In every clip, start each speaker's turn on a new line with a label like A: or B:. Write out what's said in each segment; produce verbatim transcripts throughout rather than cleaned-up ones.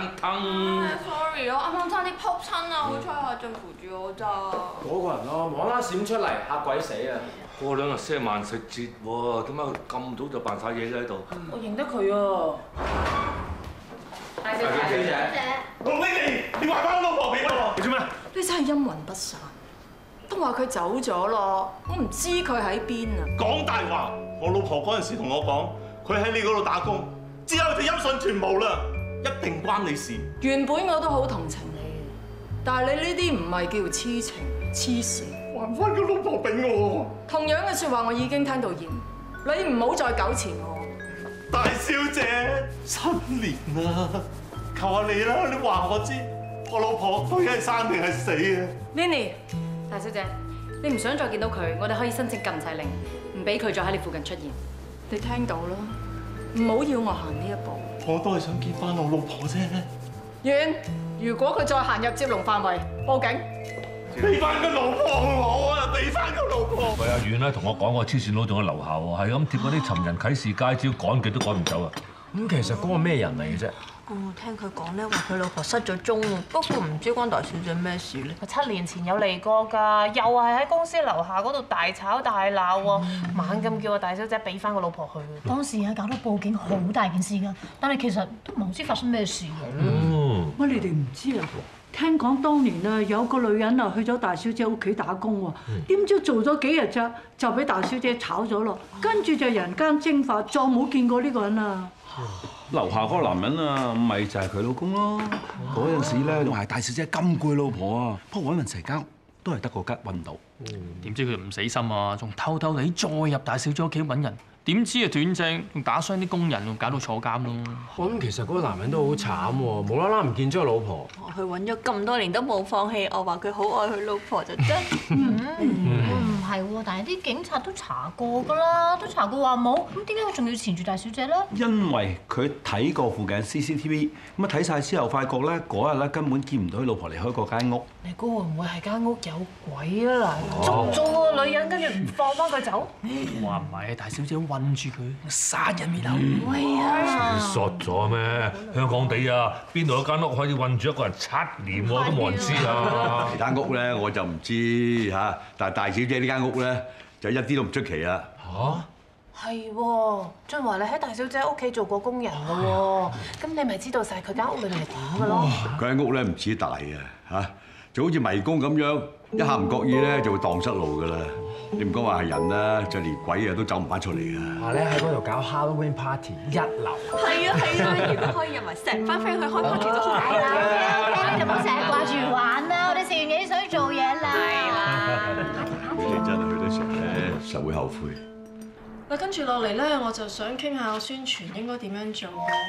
A: 騰騰。
B: Sorry 啊，啱啱差啲撲親啊，好彩阿俊扶住我咋。
C: 嗰個人咯，無啦啦閃出嚟嚇鬼死啊！
A: 過兩日先係萬聖節喎，點解佢咁早就扮晒嘢嘅喺度？
D: 我認得佢啊！大小姐，
E: 龍玲玲，你還翻老婆俾我？你做咩？
D: 你真係陰魂不散，都話佢走咗咯，我唔知佢喺邊啊！
E: 講大話！我老婆嗰陣時同我講，佢喺你嗰度打工，之後就音訊全無啦，一定關你事。
D: 原本我都好同情你，但係你呢啲唔係叫痴情痴線。
E: 還翻個老婆俾我。
D: 同樣嘅説話我已經聽到厭，你唔好再糾纏我。
E: 大小姐，七年啦，求下你啦，你話我知，我老婆究竟係生定係死啊
D: Lily， 大小姐，你唔想再見到佢，我哋可以申請禁制令，唔俾佢再喺你附近出現。你聽到啦，唔好要我行呢一步。
E: 我都係想見翻我老婆啫。
D: 遠，如果佢再行入接龍範圍，報警。
E: 俾翻個老婆我啊！俾翻個老婆。
A: 喂，阿遠咧同我講，個黐線佬仲喺樓下喎，係咁貼嗰啲尋人啟事街招，趕極都趕唔走啊！
C: 咁其實嗰個咩人嚟嘅啫？
B: 哦，聽佢講咧話佢老婆失咗蹤啊，不過唔知關大小姐咩事咧。
F: 七年前有嚟過㗎，又係喺公司樓下嗰度大吵大鬧喎，猛咁叫個大小姐俾翻個老婆去。
G: 當時啊搞到報警好大件事㗎，但係其實都唔知發生咩事嘅。
A: 嗯，
H: 乜你哋唔知啊？聽講當年啊，有個女人啊去咗大小姐屋企打工喎，點知做咗幾日咋，就俾大小姐炒咗咯，跟住就人間蒸發，再冇見過呢個人啊！
I: 樓下嗰個男人啊，咪就係佢老公咯。嗰陣時咧，仲係大小姐金句老婆啊，不過揾勻成間都係得個吉揾到。
J: 點知佢唔死心啊，仲偷偷地再入大小姐屋企揾人。點知啊斷正，仲打傷啲工人，仲搞到坐監咯。
C: 我諗其實嗰個男人都好慘喎，無啦啦唔見咗個老婆。
B: 佢揾咗咁多年都冇放棄，我話佢好愛佢老婆就真。
G: 唔係喎，但係啲警察都查過㗎啦，都查過話冇，咁點解佢仲要纏住大小姐咧？
I: 因為佢睇過附近 C C T V， 咁啊睇晒之後，發覺咧嗰日咧根本見唔到佢老婆離開嗰間屋。
F: 你估會唔會係間屋有鬼啊？嗱，捉咗個女人，跟住唔放翻佢走。
J: 話唔係，大小姐韞住佢，殺人滅口。
G: 喂啊！
A: 傻咗咩？香港地啊，邊度有間屋可以韞住一個人七年喎？都冇人知啊！
I: 其他屋咧我就唔知嚇，但係大小姐呢間屋咧就一啲都唔出奇啦。
A: 嚇？
F: 係喎，俊華你喺大小姐屋企做過工人㗎喎，咁你咪知道晒佢間屋裏面係點㗎咯？
I: 佢間屋咧唔止大嘅嚇，就好似迷宮咁樣，一下唔覺意咧就會蕩失路㗎啦。你唔講話係人啦，就連鬼啊都走唔翻出嚟㗎。
C: 話咧喺嗰度搞 Halloween party 一流。
B: 係啊係啊，如果可以入埋成班 friend 去開 party 就好
G: 係啦，你就唔好成日掛住玩啦，我哋食完嘢水做嘢啦。係啦。
I: 你哋真係去得成咧，實會後悔。
D: 嗱，跟住落嚟咧，我就想傾下宣傳應該點樣做。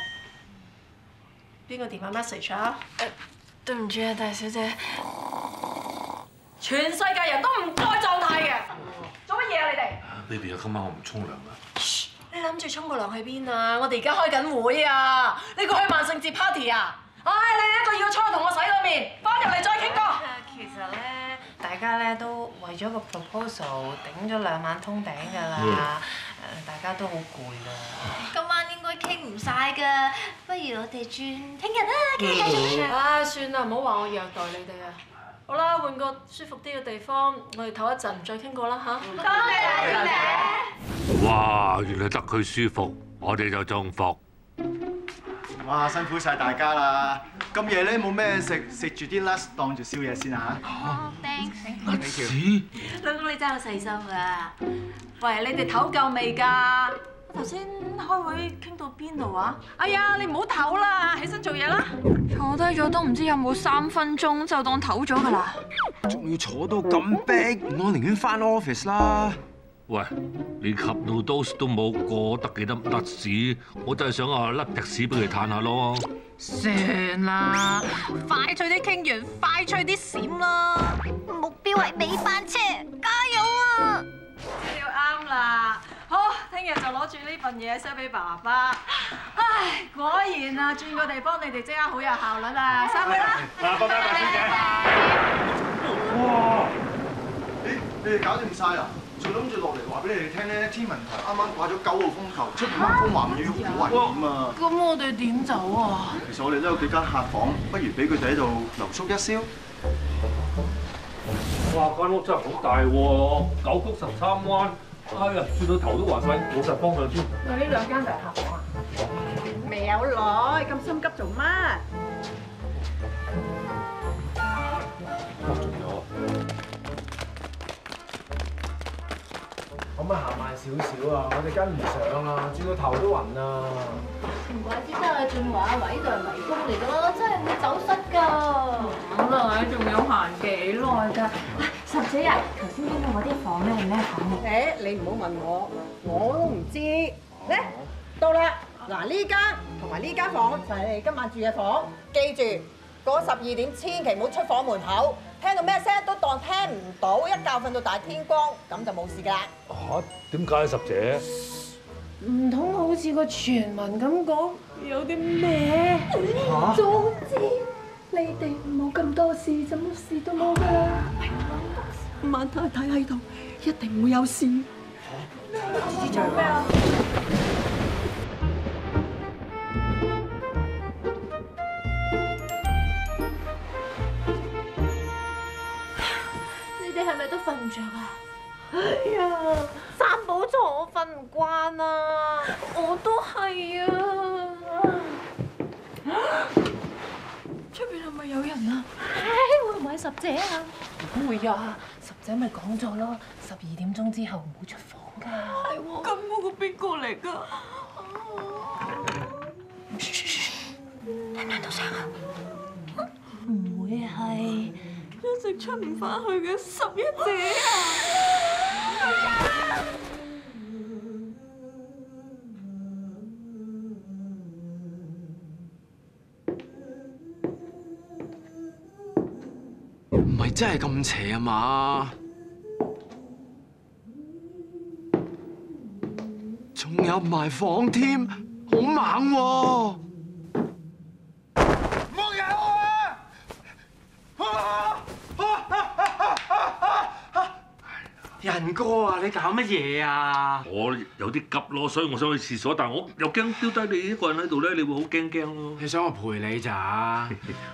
D: 邊個電話 message 啊？
B: 誒，對唔住啊，大小姐。
D: 全世界人都唔該狀態嘅，做乜嘢啊你哋
A: ？Baby 啊，今晚我唔沖涼啊！
D: 你諗住沖個涼去邊啊？我哋而家開緊會啊！你過去萬聖節 party 啊？唉，你一個要出去同我洗個面，翻入嚟再傾過。
F: 其實咧，大家咧都為咗個 proposal 頂咗兩晚通頂㗎啦，誒，大家都好攰啦。
G: 今晚應該傾唔晒㗎，不如我哋轉聽日啦，繼續繼續。
D: 唉，算啦，唔好話我虐待你哋啊！好啦，換個舒服啲嘅地方，我哋唞一陣，再傾過啦嚇。
G: 多謝大小姐。
A: 哇！原來得佢舒服，我哋就中伏。
K: 哇！辛苦晒大家啦，咁夜咧冇咩食，食住啲 last 當住宵夜先嚇。
G: 好 ，thanks。
A: 屎！
B: 老公你真係好細心啊！喂，你哋唞夠未㗎？我頭先開會傾到邊度啊？哎呀，你唔好唞啦，起身做嘢啦！坐低咗都唔知有冇三分鐘，就當唞咗㗎啦。
C: 仲要坐到咁逼，我寧願翻 office 啦。
A: 喂，連 cup noodles 都冇過得幾多甩屎，我真係想啊甩隻屎俾佢嘆下咯。
B: 算啦，快脆啲傾完，快脆啲閃啦！
G: 目標係尾班車，加油啊！
B: 要啱啦，好，聽日就攞住呢份嘢 send 俾爸爸。唉，果然啊，轉個地方你哋即刻好有效率啊！收佢啦！
E: 嗱，拜拜，大小姐。哇！你你哋搞掂晒啦？
K: 就諗住落嚟話俾你哋聽咧，天文台啱啱掛咗九號風球，出面蜜蜂話唔要喐，好危險啊！
F: 咁我哋點走啊？
K: 其實我哋都有幾間客房，不如俾佢哋喺度留宿一宵。
A: 哇！間屋真係好大喎，九曲十三彎，哎呀，轉到頭都暈晒，冇晒方向添。
F: 呢兩間就係客房啊？
H: 未有耐，咁心急做乜？
A: 哇！仲有啊！
C: 可唔可以行慢少少啊？我哋跟唔上啊，轉到頭都暈啊！
G: 唔怪之得啊，俊華話呢度係迷宮嚟㗎咯，真係會走失㗎。
B: 好啦，仲有行幾耐㗎？十姐啊，頭先經過嗰啲房咧係咩房嚟？
H: 誒，你唔好問我，我都唔知。咧，到啦！嗱，呢間同埋呢間房就係你今晚住嘅房，記住過十二點千祈唔好出房門口，聽到咩聲都當聽唔到，一覺瞓到大天光，咁就冇事㗎啦。
A: 嚇？點解十姐？
F: 唔通好似個傳聞咁講有啲咩？
C: 嚇？
B: 總之你哋冇咁多事，就乜事都冇㗎啦。晚太太喺度，一定唔會有事。
F: 知做咩啊？
G: 你哋係咪都瞓唔着啊？
F: 哎呀，三寶床我瞓唔慣啊！
B: 我都係啊！出邊係咪有人啊？
G: 唉，會唔會係十姐啊？
F: 唔會啊！十姐咪講咗咯，十二點鐘之後唔好出房㗎。
B: 係喎，咁嗰個邊個嚟㗎？
G: 聽唔聽到聲啊？唔會係
B: 一直出唔翻去嘅十一姐啊！
C: 唔係真係咁邪啊嘛？仲有埋房添，好猛喎！
K: 冇有啊！
C: 仁哥啊，你搞乜嘢啊？
A: 我有啲急咯，所以我想去廁所，但係我又驚丟低你一個人喺度咧，你會好驚驚咯。
C: 你想我陪你咋？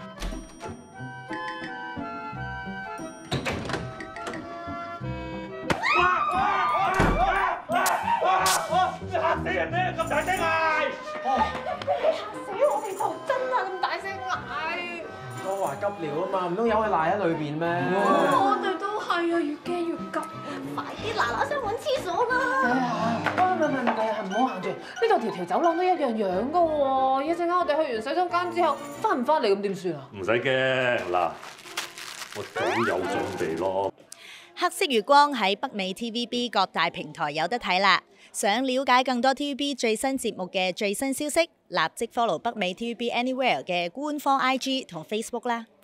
A: 嚇死人咩？咁大聲嗌！
F: 嚇死我哋就真係咁大聲嗌！
C: 都話急尿啊嘛，唔通由佢賴喺裏邊咩？
B: 我哋都係啊，越驚越急。
G: 快啲嗱嗱聲揾廁所啦！
F: 哎呀，唔係唔係唔係，唔好行住，呢度條條走廊都一樣樣噶喎。一陣間我哋去完洗手間之後，翻唔翻嚟咁點算啊？
A: 唔使驚，嗱，我早有準備咯。
L: 黑色月光喺北美 T V B 各大平台有得睇啦！想了解更多 T V B 最新節目嘅最新消息，立即 follow 北美 T V B Anywhere 嘅官方 I G 同 Facebook 啦！